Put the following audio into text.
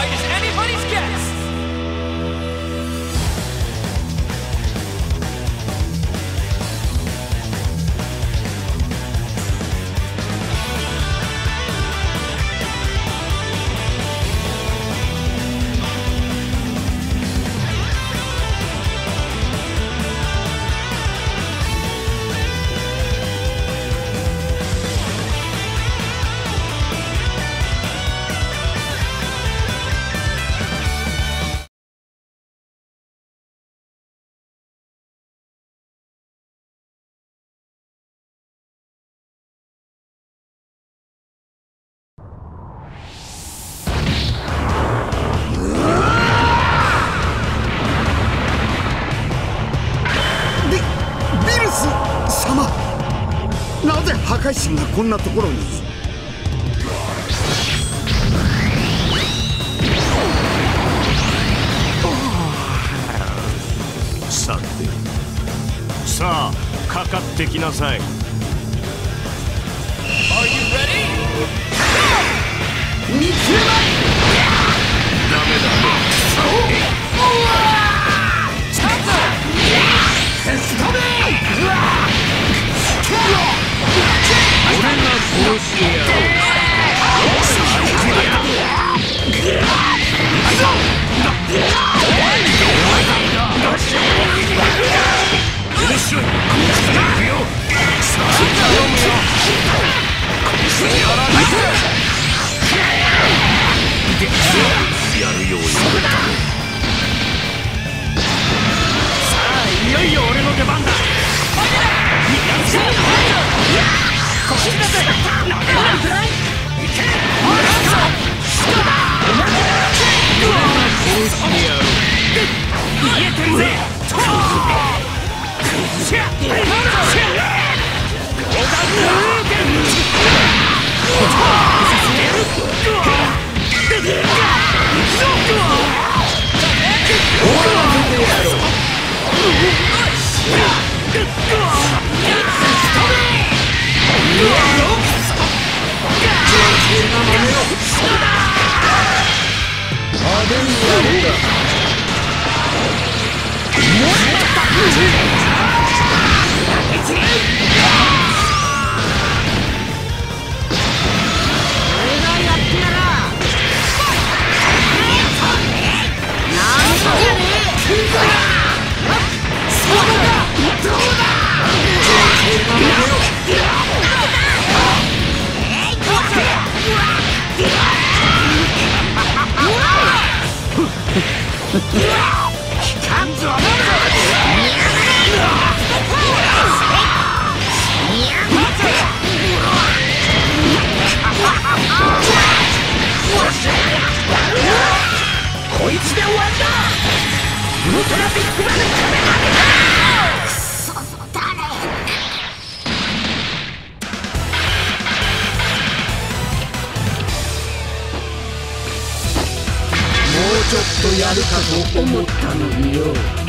fight is anybody's guess. なぜ破壊神がこんなところに。 さて、さあかかってきなさい。 Are you ready? 見つめない。 ダメだ。俺が殺してやろう。やるようになったね。さあいよいよ俺の出番だ。こっちだぜ。いけ。俺が殺してやろう。見えてるぜ。こいつで終わりだ。ウルトラビッグマンの壁までだ。くそだね。もうちょっとやるかと思ったのによ。